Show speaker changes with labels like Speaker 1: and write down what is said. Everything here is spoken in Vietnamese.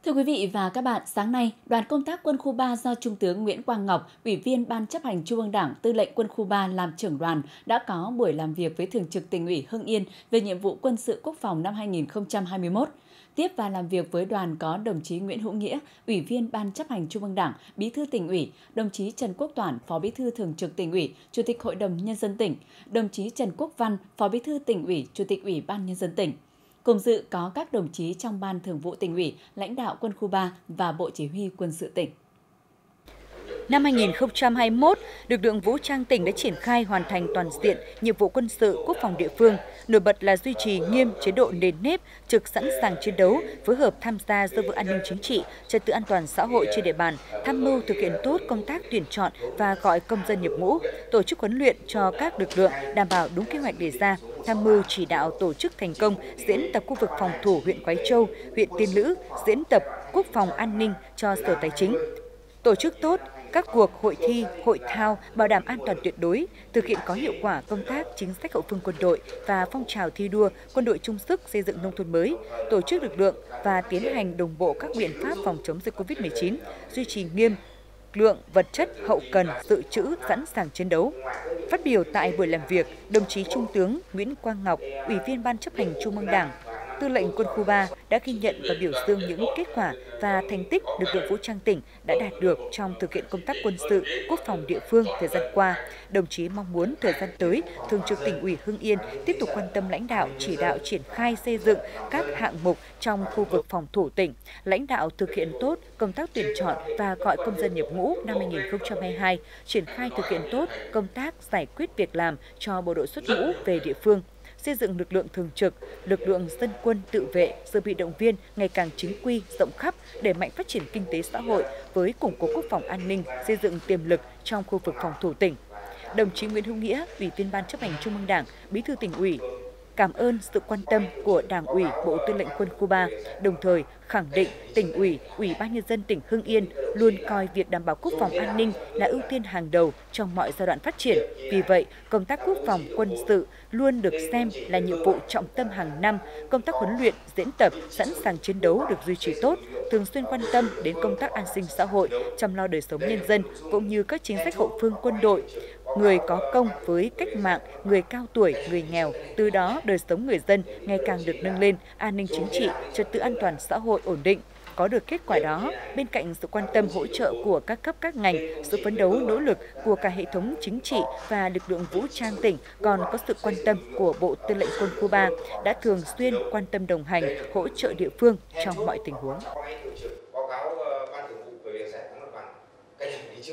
Speaker 1: Thưa quý vị và các bạn, sáng nay, đoàn công tác Quân khu 3 do Trung tướng Nguyễn Quang Ngọc, Ủy viên Ban chấp hành Trung ương Đảng, Tư lệnh Quân khu 3 làm trưởng đoàn đã có buổi làm việc với Thường trực Tỉnh ủy Hưng Yên về nhiệm vụ quân sự quốc phòng năm 2021. Tiếp và làm việc với đoàn có đồng chí Nguyễn Hữu Nghĩa, Ủy viên Ban chấp hành Trung ương Đảng, Bí thư Tỉnh ủy, đồng chí Trần Quốc Toản, Phó Bí thư Thường trực Tỉnh ủy, Chủ tịch Hội đồng Nhân dân tỉnh, đồng chí Trần Quốc Văn, Phó Bí thư Tỉnh ủy, Chủ tịch Ủy ban Nhân dân tỉnh. Cùng dự có các đồng chí trong Ban Thường vụ Tỉnh ủy, lãnh đạo Quân khu 3 và Bộ Chỉ huy Quân sự tỉnh.
Speaker 2: Năm 2021, lực lượng vũ trang tỉnh đã triển khai hoàn thành toàn diện nhiệm vụ quân sự quốc phòng địa phương, nổi bật là duy trì nghiêm chế độ nền nếp, trực sẵn sàng chiến đấu, phối hợp tham gia giữ vững an ninh chính trị, trật tự an toàn xã hội trên địa bàn, tham mưu thực hiện tốt công tác tuyển chọn và gọi công dân nhập ngũ, tổ chức huấn luyện cho các lực lượng đảm bảo đúng kế hoạch đề ra, tham mưu chỉ đạo tổ chức thành công diễn tập khu vực phòng thủ huyện Khoái Châu, huyện Tiên Lữ, diễn tập quốc phòng an ninh cho Sở Tài chính. Tổ chức tốt các cuộc hội thi, hội thao bảo đảm an toàn tuyệt đối, thực hiện có hiệu quả công tác chính sách hậu phương quân đội và phong trào thi đua quân đội chung sức xây dựng nông thôn mới, tổ chức lực lượng và tiến hành đồng bộ các biện pháp phòng chống dịch COVID-19, duy trì nghiêm lượng vật chất hậu cần dự trữ sẵn sàng chiến đấu. Phát biểu tại buổi làm việc, đồng chí Trung tướng Nguyễn Quang Ngọc, Ủy viên Ban chấp hành Trung ương Đảng, Tư lệnh Quân khu 3 đã ghi nhận và biểu dương những kết quả và thành tích lực lượng vũ trang tỉnh đã đạt được trong thực hiện công tác quân sự, quốc phòng địa phương thời gian qua. Đồng chí mong muốn thời gian tới, Thường trực Tỉnh ủy Hưng Yên tiếp tục quan tâm lãnh đạo, chỉ đạo triển khai xây dựng các hạng mục trong khu vực phòng thủ tỉnh, lãnh đạo thực hiện tốt công tác tuyển chọn và gọi công dân nhập ngũ năm 2022, triển khai thực hiện tốt công tác giải quyết việc làm cho bộ đội xuất ngũ về địa phương, xây dựng lực lượng thường trực, lực lượng dân quân tự vệ, dự bị động viên ngày càng chính quy, rộng khắp, đẩy mạnh phát triển kinh tế xã hội với củng cố quốc phòng an ninh, xây dựng tiềm lực trong khu vực phòng thủ tỉnh. Đồng chí Nguyễn Hữu Nghĩa, Ủy viên Ban chấp hành Trung ương Đảng, Bí thư Tỉnh ủy, cảm ơn sự quan tâm của Đảng ủy, Bộ Tư lệnh Quân khu 3, đồng thời khẳng định Tỉnh ủy, Ủy ban Nhân dân tỉnh Hưng Yên luôn coi việc đảm bảo quốc phòng an ninh là ưu tiên hàng đầu trong mọi giai đoạn phát triển. Vì vậy, công tác quốc phòng quân sự luôn được xem là nhiệm vụ trọng tâm hàng năm, công tác huấn luyện, diễn tập, sẵn sàng chiến đấu được duy trì tốt, thường xuyên quan tâm đến công tác an sinh xã hội, chăm lo đời sống nhân dân cũng như các chính sách hậu phương quân đội, người có công với cách mạng, người cao tuổi, người nghèo, từ đó đời sống người dân ngày càng được nâng lên, an ninh chính trị, trật tự an toàn xã hội ổn định. Có được kết quả đó, bên cạnh sự quan tâm hỗ trợ của các cấp các ngành, sự phấn đấu nỗ lực của cả hệ thống chính trị và lực lượng vũ trang tỉnh còn có sự quan tâm của Bộ Tư lệnh Quân khu 3 đã thường xuyên quan tâm đồng hành, hỗ trợ địa phương trong mọi tình huống.